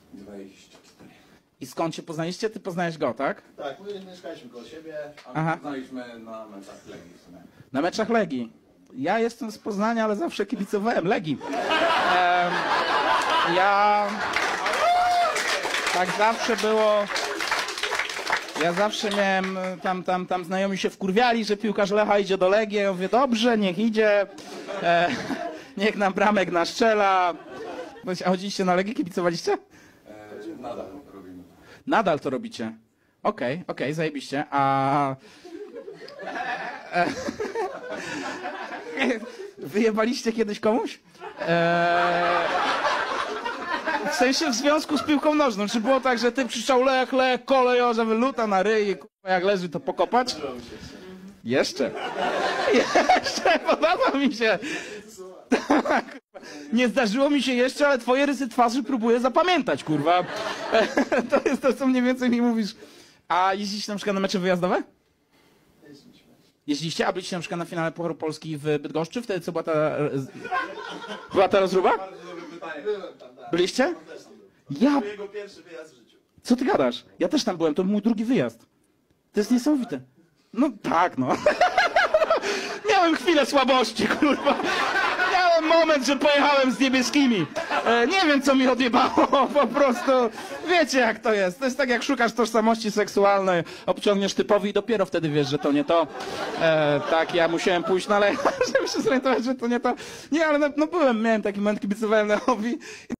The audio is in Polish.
24. I skąd się poznaliście? Ty poznajesz go, tak? Tak, my mieszkaliśmy koło siebie, a Aha. poznaliśmy na meczach Legii w sumie. Na meczach Legii. Ja jestem z Poznania, ale zawsze kibicowałem Legii. Ja... Tak zawsze było... Ja zawsze miałem... Tam znajomi się wkurwiali, że piłkarz Lecha idzie do Legii. Ja mówię, dobrze, niech idzie. Niech nam bramek naszczela. A chodziliście na Legię? Kibicowaliście? Nadal robimy. Nadal to robicie. Okej, zajebiście. Wyjebaliście kiedyś komuś? W sensie w związku z piłką nożną. Czy było tak, że ty krzyczał Lech, kolejorza, wyluta na ryj, kurwa, jak leży to pokopać? Jeszcze, podoba mi się. Tak. Nie zdarzyło mi się jeszcze, ale twoje rysy twarzy próbuję zapamiętać, kurwa. To jest to, co mniej więcej mi mówisz. A jeździcie na przykład na mecze wyjazdowe? Jeździliście? A byliście na przykład na finale Pucharu Polski w Bydgoszczy? Wtedy co była ta rozruba? Bardzo dobre pytanie. Byłem tam, tak. Byliście? Ja... To jego pierwszy wyjazd w życiu. Co ty gadasz? Ja też tam byłem, to był mój drugi wyjazd. To jest niesamowite. No tak, no. Miałem chwilę słabości, kurwa. Miałem moment, że pojechałem z niebieskimi. Nie wiem, co mi odjebało, po prostu. Wiecie, jak to jest. To jest tak, jak szukasz tożsamości seksualnej, obciągniesz typowi i dopiero wtedy wiesz, że to nie to. Tak, ja musiałem pójść na Lecha, żeby się zorientować, że to nie to. Nie, ale no byłem, miałem taki moment, kibicowałem Lechowi.